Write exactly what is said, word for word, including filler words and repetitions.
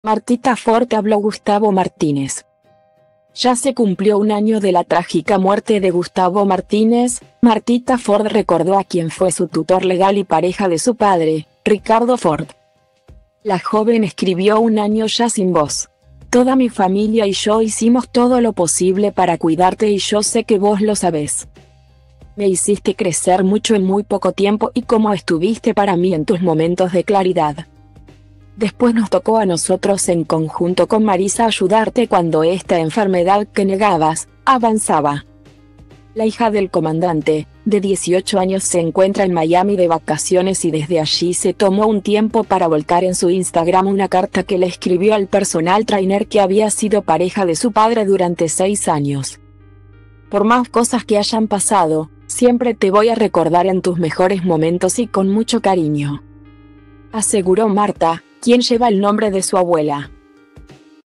Martita Ford, habló Gustavo Martínez. Ya se cumplió un año de la trágica muerte de Gustavo Martínez. Martita Ford recordó a quien fue su tutor legal y pareja de su padre, Ricardo Ford. La joven escribió: un año ya sin vos. Toda mi familia y yo hicimos todo lo posible para cuidarte y yo sé que vos lo sabés. Me hiciste crecer mucho en muy poco tiempo y como estuviste para mí en tus momentos de claridad. Después nos tocó a nosotros en conjunto con Marisa ayudarte cuando esta enfermedad que negabas, avanzaba. La hija del comandante, de dieciocho años, se encuentra en Miami de vacaciones y desde allí se tomó un tiempo para volcar en su Instagram una carta que le escribió al personal trainer que había sido pareja de su padre durante seis años. Por más cosas que hayan pasado, siempre te voy a recordar en tus mejores momentos y con mucho cariño, aseguró Marta, quien lleva el nombre de su abuela.